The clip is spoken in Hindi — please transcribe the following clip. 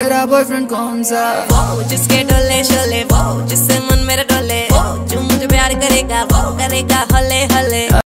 मेरा बॉयफ्रेंड कौन सा? वो जिसके डोले शोले, वो जिससे मन मेरा डोले, वो जो मुझे प्यार करेगा वो करेगा हले हले।